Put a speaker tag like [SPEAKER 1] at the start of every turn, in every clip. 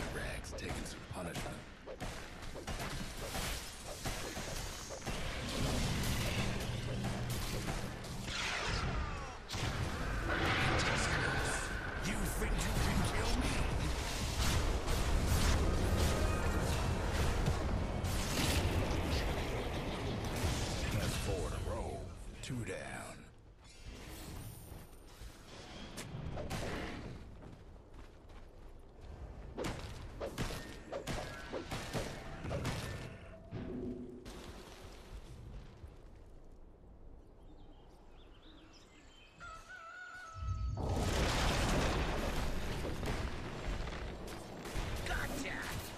[SPEAKER 1] Rags taking some punishment.
[SPEAKER 2] You think you can kill me?
[SPEAKER 1] That's 4 in a row. 2 down.
[SPEAKER 2] Gotcha!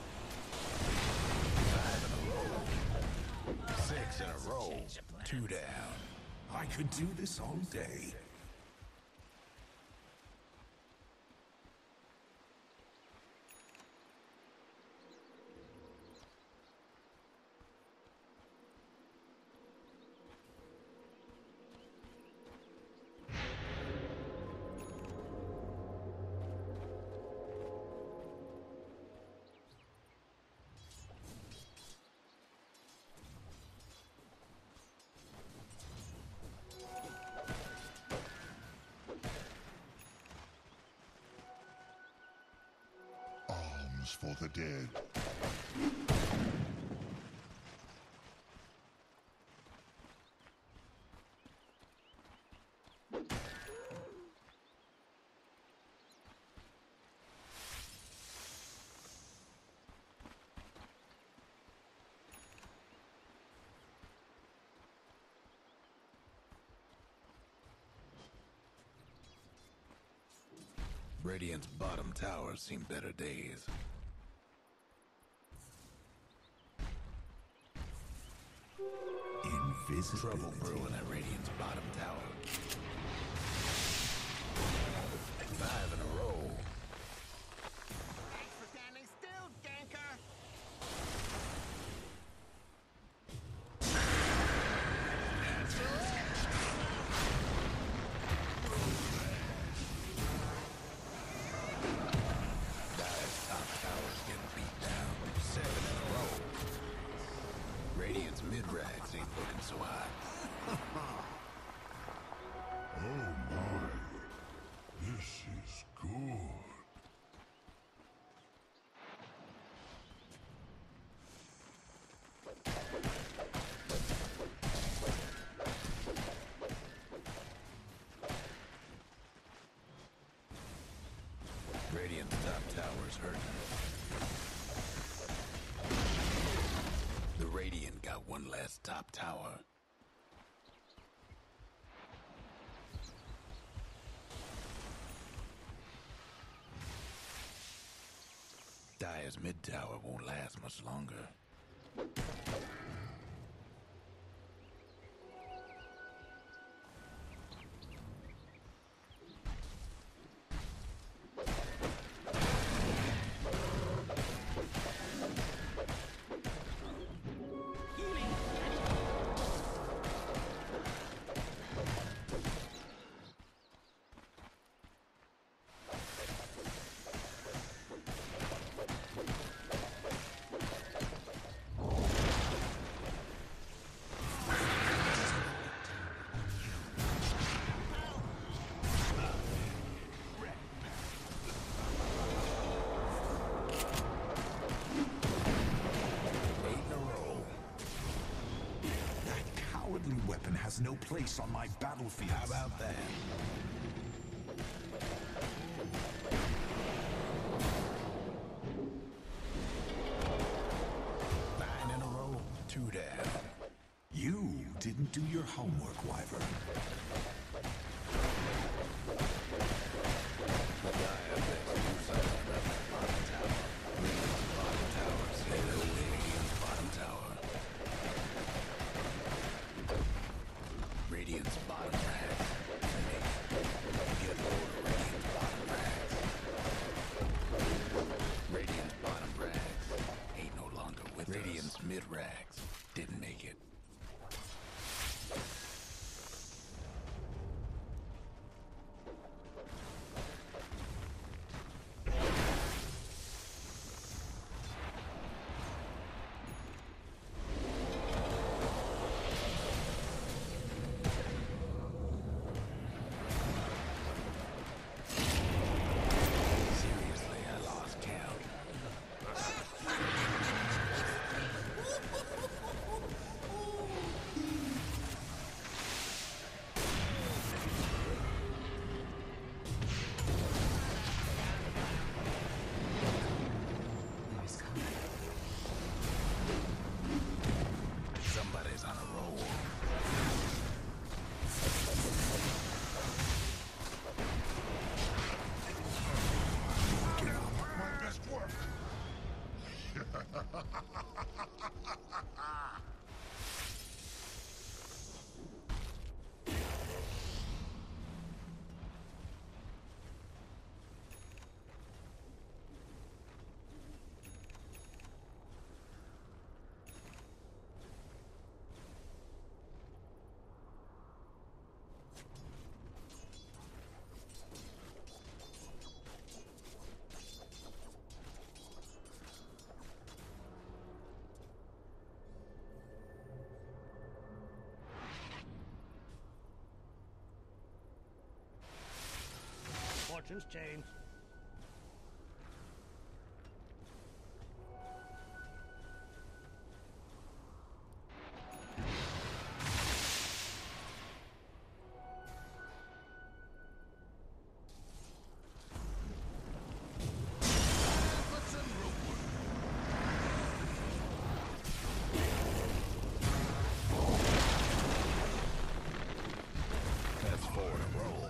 [SPEAKER 1] 5 in a row. 6 in a row. 2 down.
[SPEAKER 2] I could do this all day.
[SPEAKER 3] Alms for the dead.
[SPEAKER 1] Radiant's bottom tower's seen better days.
[SPEAKER 2] Invisibility.
[SPEAKER 1] Trouble brewing at Radiant's bottom tower. 5 in a row.
[SPEAKER 4] Thanks for standing still, ganker!
[SPEAKER 1] Dive's top tower's getting beat down. 7 in a row. Radiant's mid-rags ain't looking so hot.
[SPEAKER 3] Oh my. This is good.
[SPEAKER 1] Radiant's top tower's hurting. The Radiant got one last top tower. Dire's mid tower won't last much longer.
[SPEAKER 2] Weapon has no place on my battlefield.
[SPEAKER 1] How about that? Nine in a row, 2 down.
[SPEAKER 2] You didn't do your homework, Wyvern.
[SPEAKER 1] The Dire best do something about that bottom tower. Radiant's bottom tower's hello, Radiant's bottom tower. Radiant's bottom rags. Get hold of Radiant's bottom rags. Radiant's bottom rags ain't no longer with Radiant's mid rags didn't make it.
[SPEAKER 5] Fortune's changed.
[SPEAKER 1] That's four in a row.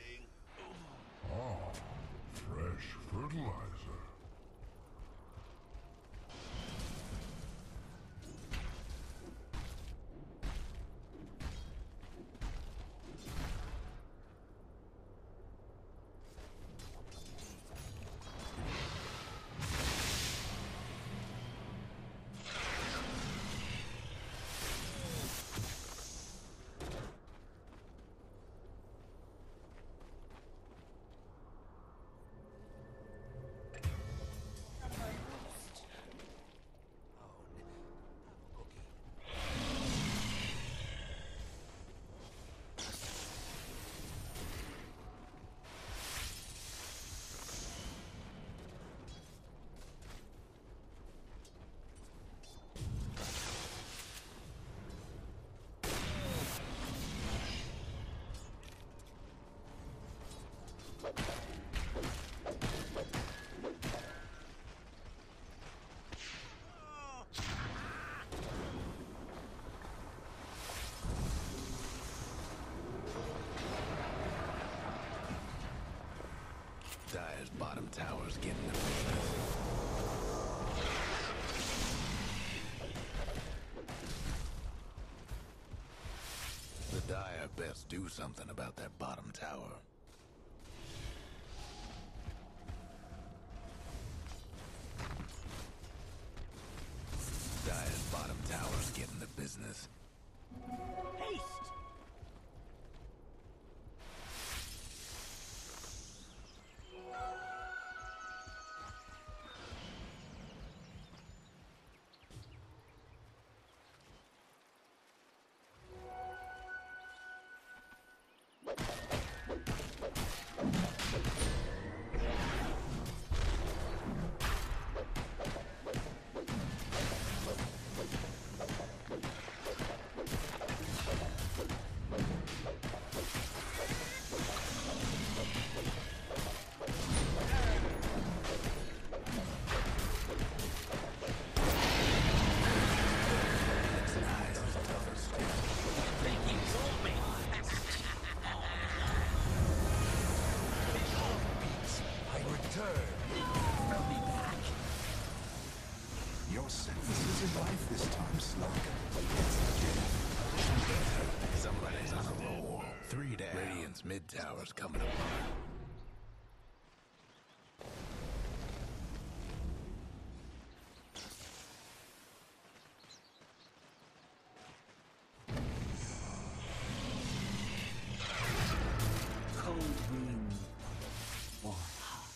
[SPEAKER 3] Ah, fresh fertilizer.
[SPEAKER 1] Dire's bottom tower's getting the business. The Dire best do something about that bottom tower. Dire's bottom tower's getting the business.
[SPEAKER 5] Haste!
[SPEAKER 2] Your sentences in life this time, Slug.
[SPEAKER 1] Somebody's on a roll. 3 down. Radiant's mid tower's coming apart.
[SPEAKER 2] Cold wind. Warm heart.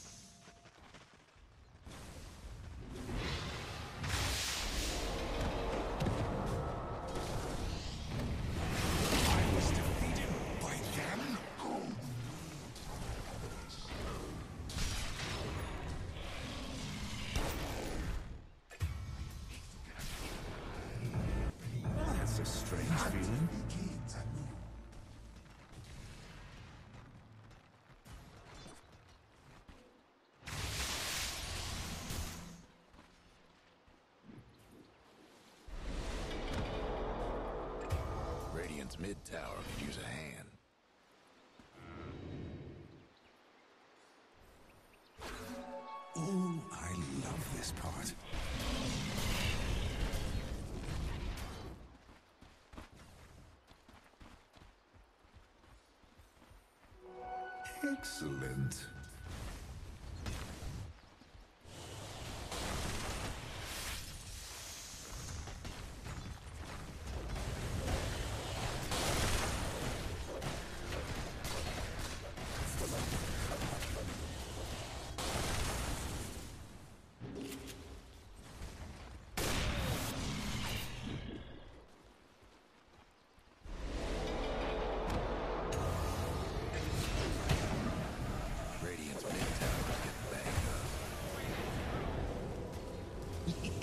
[SPEAKER 2] I was defeated by them? That's a strange feeling.
[SPEAKER 1] Radiant's mid tower could use a hand.
[SPEAKER 2] Oh, I love this part. Excellent.
[SPEAKER 1] Radiant's mid tower's getting banged up.